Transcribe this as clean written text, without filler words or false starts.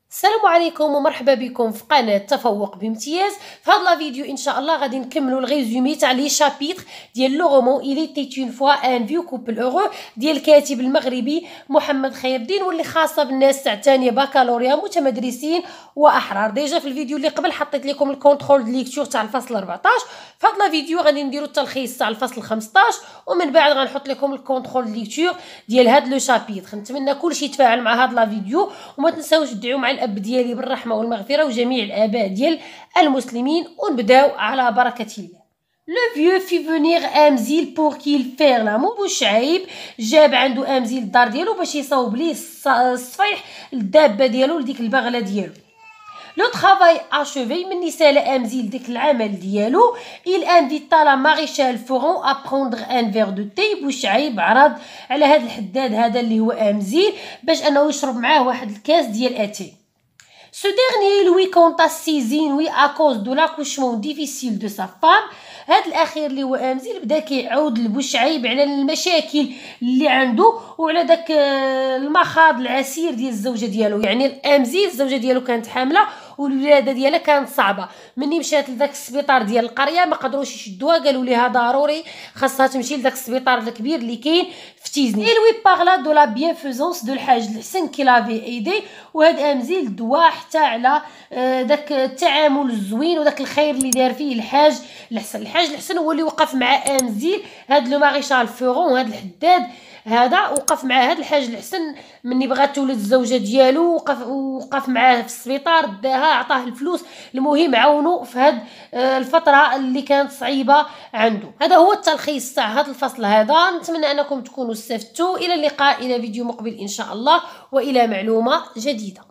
السلام عليكم ومرحبا بكم في قناه تفوق بامتياز. في هذا الفيديو ان شاء الله غادي نكملوا الريزومي تاع لي شابيتر ديال لو رومون إلي تيت اون فوا ان فيو كوبل اورو ديال الكاتب المغربي محمد خير الدين، واللي خاصه بالناس تاع ثانيه بكالوريا متمدرسين واحرار. ديجا في الفيديو اللي قبل حطيت لكم الكونترول دي ليكتور تاع الفصل 14. في هذا الفيديو غادي نديروا التلخيص تاع الفصل 15 ومن بعد غنحط لكم الكونترول دي ليكتور ديال هذا لو شابيتر. نتمنى كلشي يتفاعل مع هذا الفيديو وما تنساوش تدعوا مع الاب ديالي بالرحمه والمغفره وجميع الاباء ديال المسلمين. ونبداو على بركه الله. لو فيو في فونيغ امزيل بور كيل فير لامو. بوشعيب جاب عنده امزيل الدار ديالو باش يصاوب ليه الصفيح للدابه ديالو لديك البغله ديالو. لو طرافاي اشوفي من نسال امزيل ديك العمل ديالو. il invita la maréchal Foron à prendre un verre de thé. بوشعيب عرض على هذا الحداد هذا اللي هو امزيل باش انه يشرب معاه واحد الكاس ديال اتاي. Ce dernier lui conta ses ennuis à cause de l'accouchement difficile de sa femme. هاد الاخير اللي هو امزيل بدا كيعاود لبوشعيب على المشاكل اللي عنده وعلى داك المخاض العسير ديال الزوجه ديالو. يعني امزيل الزوجه ديالو كانت حامله والولاده ديالها كانت صعبه. مني مشات لذاك السبيطار ديال القريه ما قدروش يشدوها، قالوا ليها ضروري خاصها تمشي لذاك السبيطار الكبير اللي كاين في تيزني. لوي بارلا دو لا بيانفوزونس دو الحاج الحسن كي لافي ايدي. وهاد امزيل دوا حتى على داك التعامل الزوين وداك الخير اللي دار فيه الحاج الحسن. الحاج الحسن هو اللي وقف مع امزيل، هاد لو ماريشال فورون هاد الحداد هذا وقف مع هاد الحاج الحسن مني بغات تولد الزوجه ديالو، وقف معاه في السبيطار، داها عطاه الفلوس. المهم عاونو في هاد الفتره اللي كانت صعيبه عنده. هذا هو التلخيص تاع هذا الفصل هذا. نتمنى انكم تكونوا استفدتوا. الى اللقاء، الى فيديو مقبل ان شاء الله والى معلومه جديده.